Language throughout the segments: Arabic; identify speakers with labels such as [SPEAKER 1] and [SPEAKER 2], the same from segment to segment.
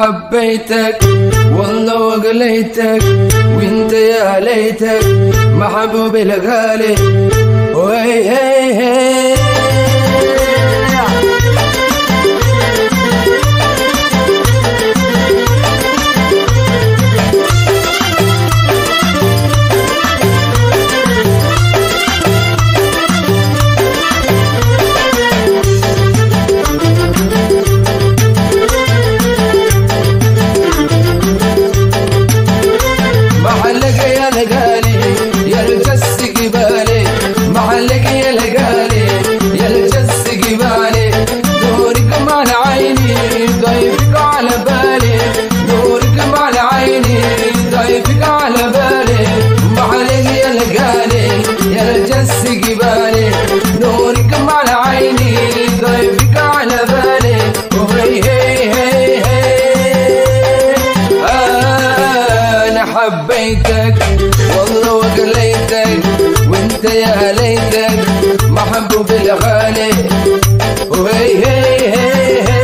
[SPEAKER 1] حبيتك والله وقليتك، وانت يا ليتك محبوبي الغالي. وي هي هي حبيتك والله وقليتك، وانت يا ليتك محبوبي الغالي. وهي هي هي هي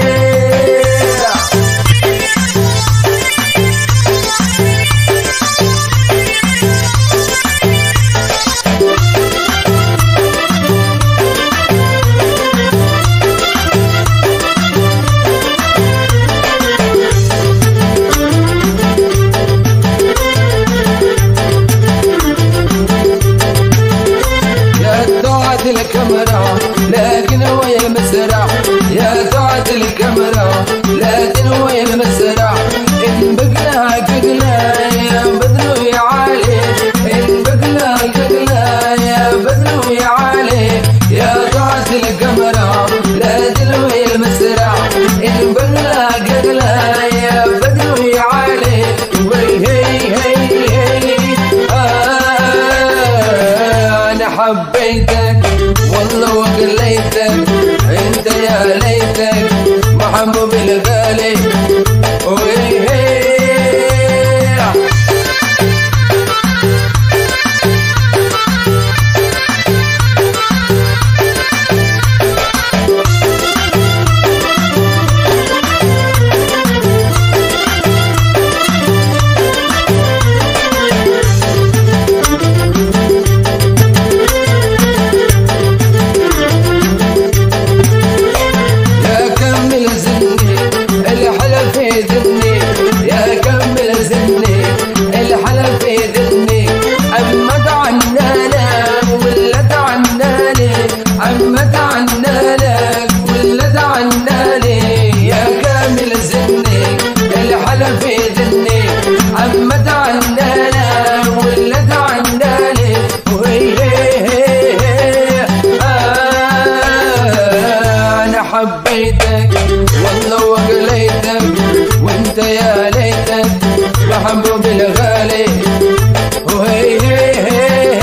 [SPEAKER 1] الكاميرا لكن هو المسرح، يا سعد الكاميرا لكن هو المسرح. إن بقلها ققلة يا بدر يا علي، إن بقلها ققلة يا بدر يا علي. يا سعد الكاميرا لكن هو المسرح، إن بقلها ققلة يا بدر يا علي. وهي هي هي أنا حبيتك والله وقليتك، انت يا ليتك محبوبي الغالي. وهي هي حبيتك والله وقليتك، وانت يا ليتك محبوبي الغالي. وهي هي هي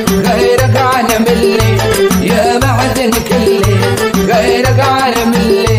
[SPEAKER 1] غيرك عالم اللي